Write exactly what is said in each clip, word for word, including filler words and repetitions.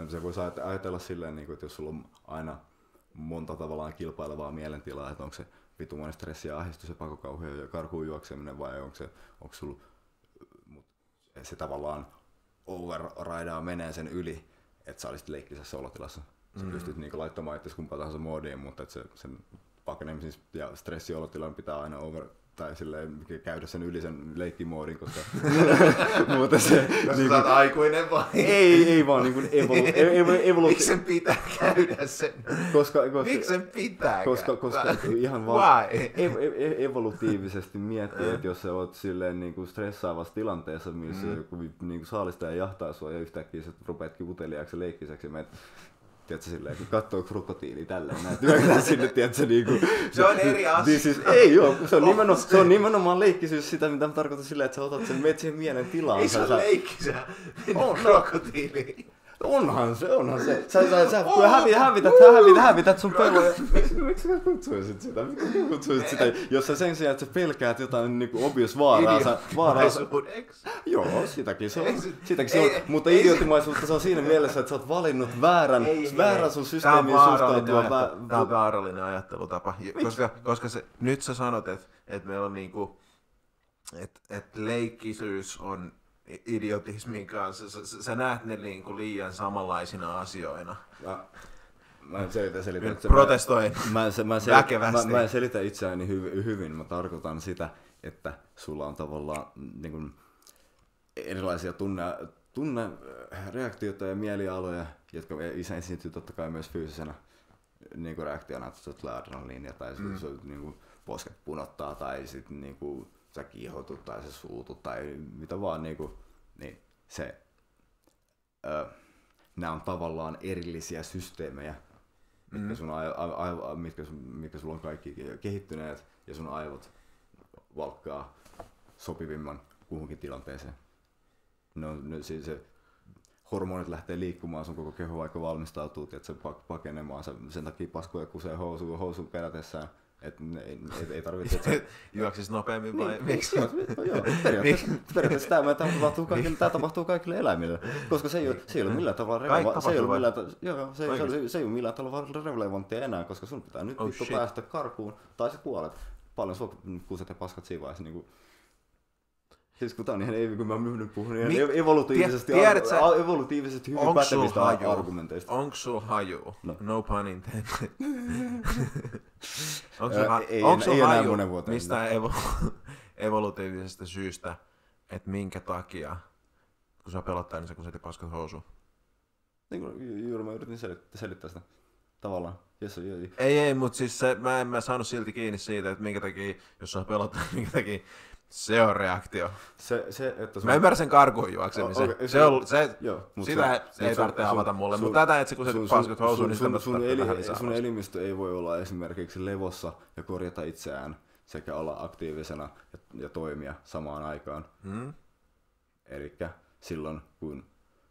Se voisi ajatella silleen, niin kuin, että jos sulla on aina monta tavallaan kilpailevaa mielentilaa, että onko se vitumainen stressi ja ahdistus ja pakokauhea ja karkuun juokseminen vai onko se, onko sulla se tavallaan overridaa menee sen yli, että sä olisit leikkisessä olotilassa. Sä mm. pystyt niinku laittamaan itse kumpaan tahansa moodiin, mutta että se, sen pakenemisen ja stressiolotilan pitää aina over, tai silleen käydä sen yli sen leikkimoodin, koska muuten se... Koska niin sä oot aikuinen vai? Ei, ei vaan niin kuin evolu... evolu Miksi sen pitää käydä sen? Koska, koska, Miksi sen pitää koska, koska ihan vaan ev- ev- evolutiivisesti miettii, että jos sä oot silleen niin kuin stressaavassa tilanteessa, missä mm. joku niin kuin saalistaja jahtaa sua ja yhtäkkiä sä rupeatkin uteliaaksi ja leikkiseksi, ja tiedätkö silleen, kun katsoo krokotiili tälleen, näet hyökätään sinne, tiedätkö niinku... Se on eri asia. Siis, ei joo, se on, nimenomaan, se on nimenomaan leikkisyys sitä, mitä mä tarkoitan silleen, että sä otat sen metsien mielen tilaan. Ei se ole sä... leikkisä, on krokotiili. Onhan se, onhan se. Sä, sä, sä kun hävität, hävität, hävität, hävität sun peloja. Miksi, miksi sä kutsuisit sitä? Miksi sä kutsuisit sitä? Jos sä sen sijaan, että sä pelkäät jotain niinku obvious vaaraa, sä... vaaraa sä... Joo, sitäkin se on. Sitäkin se on. Mutta idiotimaisuutta se on siinä mielessä, että sä oot valinnut väärän, ei, väärän sun systeemiin suhtautua. Tämä on vaarallinen ajattelutapa. Koska, koska se, nyt sä sanot, että et meillä on niinku... Että et leikkisyys on... idiotismin kanssa. Sä, sä näet ne niinku liian samanlaisina asioina. Mä, mä selitän, selitän. Protestoin mä, mä, mä, selitän, väkevästi. Mä, mä selitän itseäni hy, hyvin. Mä tarkoitan sitä, että sulla on tavallaan niin kuin, erilaisia tunne, tunnereaktioita ja mielialoja, jotka esiintyy totta kai myös fyysisenä niin kuin reaktiona, että sä tulee adrenaliinia tai mm. sun niin kuin, posket punottaa tai sit niin kuin, sä kiihotut tai sä suutut tai mitä vaan, niin, kuin, niin se, ö, nämä on tavallaan erillisiä systeemejä, mm. mitkä, sun aiv- aiv- mitkä, mitkä sulla on kaikki kehittyneet ja sun aivot valkkaa sopivimman kuhunkin tilanteeseen. No, no, se, se, hormonit lähtee liikkumaan, sun koko keho vaikka valmistautuu, että se pakenemaan, sen takia paskoja kusee housuun, housuun perätessään. Että ei, ei, ei tarvitse, että se... Juoksis nopeammin vai niin, miksi? Joo, periaatteessa, periaatteessa tämä tapahtuu kaikille, tämä tapahtuu kaikille eläimille, koska se ei ole, se ei ole millään tavalla relevanttia. Se ei ole millään, joo, se, se, se ei ole millään tavalla relevanttia enää, koska sun pitää nyt oh, päästä karkuun tai sä kuolet. Paljon sua kuuset ja paskat siinä vaiheessa. Niin kuin... Siis kun tää on ihan ei, kun mä nyt puhun ihan Mi- evolutiivisesti, tiedät, ar- ar- evolutiivisesti hyvin pätevistä argumenteista. Onko sul haju? No, no pun intended. Onko sul, ha- ei, onko sul haju mistään evo- evolutiivisesta syystä, että minkä takia, kun sä pelottaa, niin sä kun sä paskat housuun? Niin kuin juuri mä yritin selittää, selittää sitä tavallaan. Yes, yes, yes. Ei, ei, mutta siis se, mä en mä saanut silti kiinni siitä, että minkä takia, jos sä pelottaa, minkä takia se on reaktio. Se, se, että sun... Mä ymmärrän sen karkuun juoksemisen. Okay, se on, se, joo, sitä se, ei tarvitse avata mulle, mutta tätä, että kun se paskut housuun, niin sitä sun, sun, eli, vähän lisää. sun elimistö ei voi olla esimerkiksi levossa ja korjata itseään sekä olla aktiivisena ja, ja toimia samaan aikaan. Hmm? Elikkä silloin, kun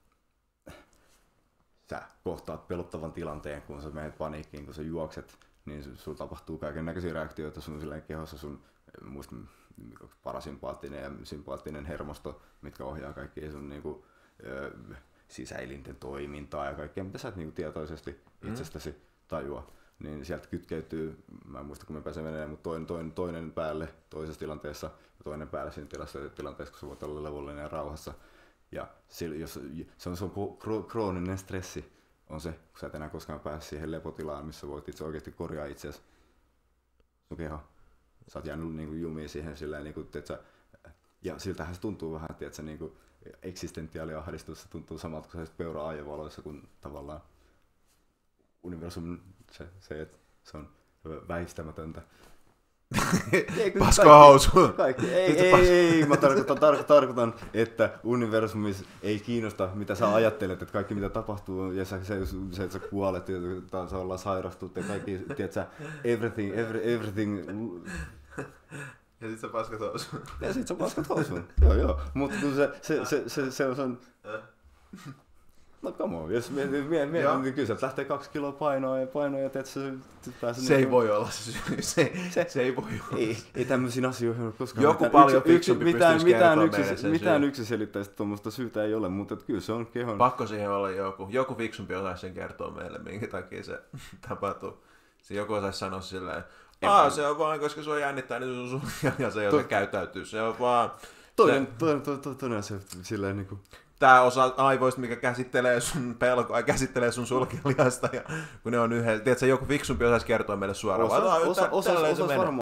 sä kohtaat pelottavan tilanteen, kun sä menet paniikkiin, kun sä juokset, niin sulla tapahtuu kaiken näköisiä reaktioita sun kehossa, sun muista, parasympaattinen ja sympaattinen hermosto, mitkä ohjaa kaikkia sun niinku, ö, sisäelinten toimintaa ja kaikkea, mitä sä et niinku tietoisesti itsestäsi tajua. Niin sieltä kytkeytyy, mä en muista kun me pääsen menemään, mutta toinen, toinen, toinen päälle toisessa tilanteessa ja toinen päälle siinä tilanteessa, kun sä voit olla levollinen ja rauhassa. Ja jos, se on, se on krooninen stressi, on se, kun sä et enää koskaan pääse siihen lepotilaan, missä voit itse oikeasti korjaa itseäsi. Sun keho. Sä oot jäänyt niinku jumiin siihen silleen, niinku, tiiätsä, ja siltähän se tuntuu vähän, että niinku, eksistentiaaliahdistus tuntuu samalta kuin se peura aajovaloissa, kun tavallaan universum, se, se, että se on väistämätöntä. Pasko housuun. Kaikki. Ei, ei, ei, ei, mä tarkoitan, tar- tarkoitan, että universumis ei kiinnosta, mitä sä ajattelet, että kaikki mitä tapahtuu, ja sä, se, se, että sä kuolet, ja sä ollaan sairastut, ja kaikki, tiedätkö, everything, every, everything. Ja sit sä paskat housuun. Ja sit sä paskat housuun, joo joo, mutta se, se, se, se, se on... No come on, jos mietit, mietit, mietit niin kyllä sieltä lähtee kaksi kiloa painoa ja painoa ja teet se... Se niin ei voi olla se syy, se, se, se ei voi olla. Ei, ei tämmöisiin asioihin koskaan joku mitään, paljon yksi, fiksumpi mitään, pystyisi mitään, kertoa yksi, meille sen mitään syyn. yksiselitteistä tuommoista syytä ei ole, mutta kyllä se on kehon... Pakko siihen olla joku. Joku fiksumpi osaisi sen kertoa meille, minkä takia se tapahtuu. Se joku osaisi sanoa silleen, Aa, se on vaan, koska se on jännittää, niin se on sun ja se, joka käyttäytyy. Se on vaan... Toinen, toinen, toinen, toinen asia silleen niinku... Tää osa aivoista, mikä käsittelee sun pelkoa ja käsittelee sun sulkilihasta, ja kun ne on yhdessä. Tiedätkö, joku fiksumpi osaisi kertoa meille suoraan. Osa, osa, osa, osa, osa